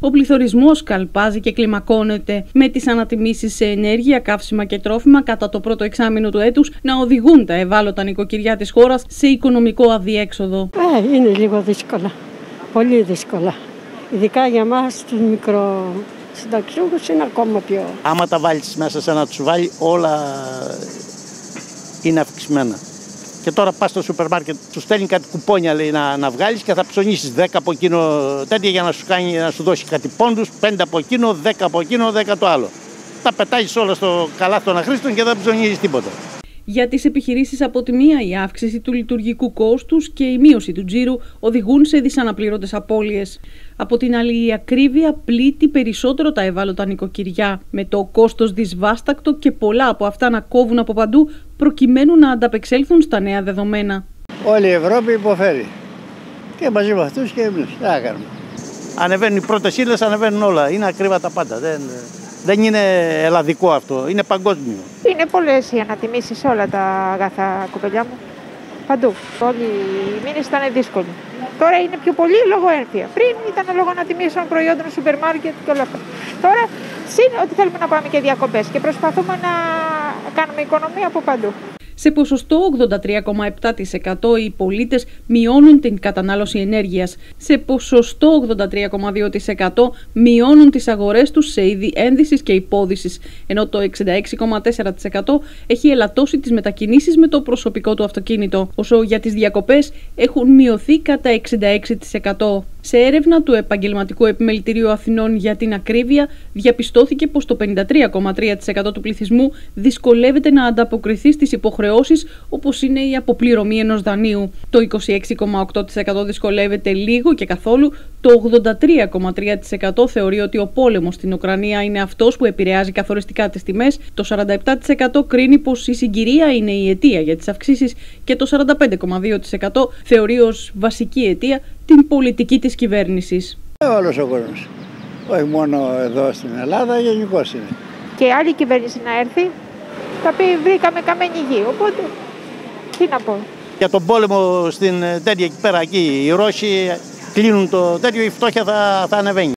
Ο πληθωρισμός καλπάζει και κλιμακώνεται, με τις ανατιμήσεις σε ενέργεια, καύσιμα και τρόφιμα κατά το πρώτο εξάμηνο του έτους να οδηγούν τα ευάλωτα νοικοκυριά της χώρας σε οικονομικό αδιέξοδο. Είναι λίγο δύσκολα. Πολύ δύσκολα. Ειδικά για μας τους μικροσυνταξιούχους είναι ακόμα πιο. Άμα τα βάλεις μέσα σε ένα τσουβάλι, όλα είναι αυξημένα. Και τώρα πας στο σούπερ μάρκετ, σου στέλνει κάτι κουπόνια, λέει, να βγάλεις και θα ψωνίσεις 10 από εκείνο τέτοια για να σου δώσει κάτι πόντους, 5 από εκείνο, 10 από εκείνο, 10 το άλλο. Τα πετάγεις όλα στο καλάθι των αχρήστων και δεν ψωνίζεις τίποτα. Για τις επιχειρήσεις από τη μία, η αύξηση του λειτουργικού κόστους και η μείωση του τζίρου οδηγούν σε δυσαναπλήρωτες απώλειες. Από την άλλη, η ακρίβεια πλήττει περισσότερο τα ευάλωτα νοικοκυριά, με το κόστος δυσβάστακτο και πολλά από αυτά να κόβουν από παντού προκειμένου να ανταπεξέλθουν στα νέα δεδομένα. Όλη η Ευρώπη υποφέρει. Και μαζί με αυτούς και εμείς. Τι να κάνουμε. Ανεβαίνουν οι πρώτες ύλες, ανεβαίνουν όλα. Είναι ακρίβα τα πάντα. Δεν είναι ελλαδικό αυτό, είναι παγκόσμιο. Είναι πολλές οι ανατιμήσεις σε όλα τα αγαθά, κοπελιά μου. Παντού. Όλοι οι μήνες ήταν δύσκολοι. Τώρα είναι πιο πολύ λόγω ένφια. Πριν ήταν λόγω ανατιμήσεων προϊόντων σούπερ μάρκετ και όλα αυτά. Τώρα είναι ότι θέλουμε να πάμε και διακοπές και προσπαθούμε να κάνουμε οικονομία από παντού. Σε ποσοστό 83,7% οι πολίτες μειώνουν την κατανάλωση ενέργειας. Σε ποσοστό 83,2% μειώνουν τις αγορές τους σε είδη ένδυσης και υπόδυσης, ενώ το 66,4% έχει ελαττώσει τις μετακινήσεις με το προσωπικό του αυτοκίνητο, όσο για τις διακοπές έχουν μειωθεί κατά 66%. Σε έρευνα του Επαγγελματικού Επιμελητηρίου Αθηνών για την ακρίβεια, διαπιστώθηκε πως το 53,3% του πληθυσμού δυσκολεύεται να ανταποκριθεί στις υποχρεώσεις όπως είναι η αποπληρωμή ενός δανείου. Το 26,8% δυσκολεύεται λίγο και καθόλου, το 83,3% θεωρεί ότι ο πόλεμος στην Ουκρανία είναι αυτός που επηρεάζει καθοριστικά τις τιμές, το 47% κρίνει πως η συγκυρία είναι η αιτία για τις αυξήσεις και το 45,2% θεωρεί ως βασική αιτία την πολιτική της κυβέρνησης. Όλος ο κόσμος. Όχι μόνο εδώ στην Ελλάδα, γενικώς είναι. Και άλλη κυβέρνηση να έρθει, θα πει βρήκαμε καμένη γη. Οπότε, τι να πω. Για τον πόλεμο στην τέτοια εκεί πέρα, οι Ρώσοι κλείνουν το τέτοιο, η φτώχεια θα ανεβαίνει.